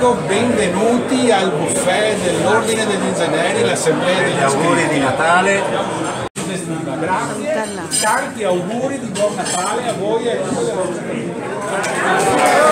Prego, benvenuti al buffet dell'Ordine degli Ingegneri, l'Assemblea degli auguri di Natale. Grazie, tanti auguri di buon Natale a voi e a tutti.